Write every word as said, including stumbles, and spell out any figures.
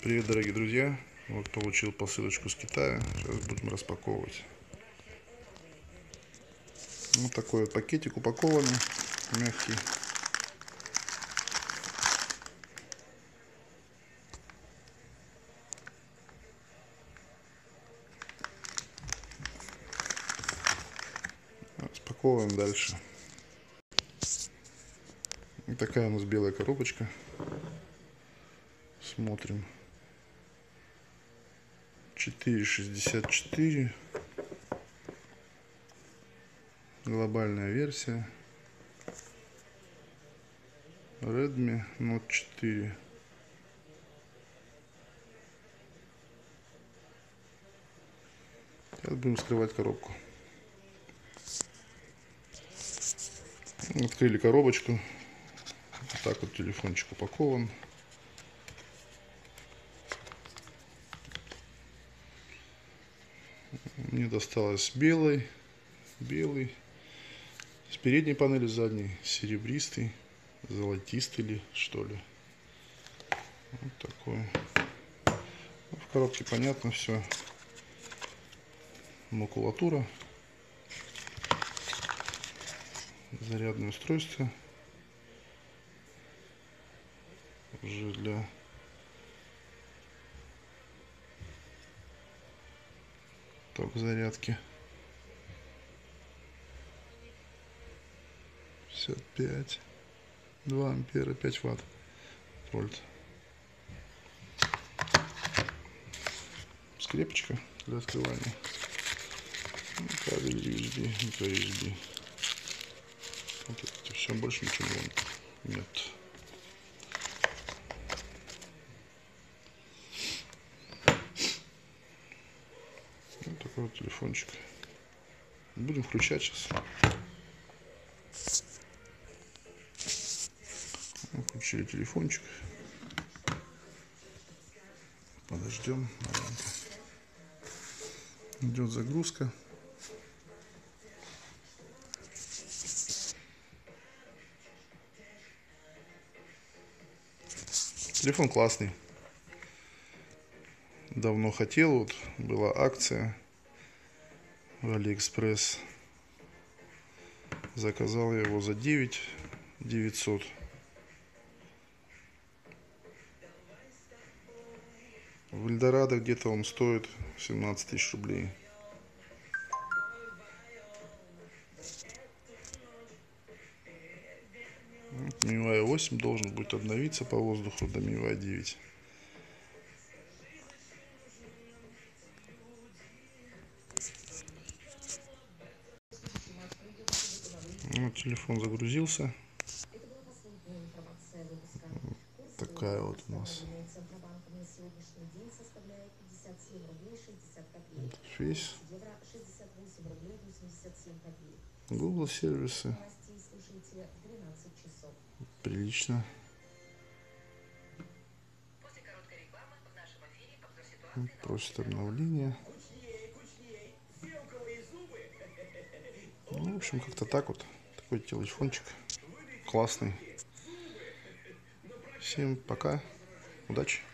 Привет, дорогие друзья! Вот получил посылочку с Китая. Сейчас будем распаковывать. Вот такой вот пакетик упакованный, мягкий. Распаковываем дальше. Вот такая у нас белая коробочка. Смотрим. четыре шестьдесят четыре. Глобальная версия. Redmi Note четыре. Сейчас будем вскрывать коробку. Открыли коробочку. Вот так вот телефончик упакован. Мне досталось белый, белый, с передней панели, с задней серебристый, золотистый ли, что ли. Вот такой. В коробке понятно все. Макулатура, зарядное устройство уже для ток зарядки. пятьдесят пять, два ампера, пять ватт, вольт. Скрепочка для открывания. Кабель ю эс би, микро ю эс би. Вот это все, больше ничего нет. Вот такой вот телефончик. Будем включать сейчас. Включили телефончик. Подождем. Идет загрузка. Телефон классный. Давно хотел, вот была акция в Алиэкспресс. Заказал я его за девять девятьсот. В Эльдорадо где-то он стоит семнадцать тысяч рублей. эм ай ю ай восемь должен будет обновиться по воздуху до эм ай ю ай девять. Вот, телефон загрузился. Такая вот у нас интерфейс. Google сервисы. Прилично. Просит обновления. Ну, в общем, как-то так вот. Такой телефончик. Классный. Всем пока. Удачи.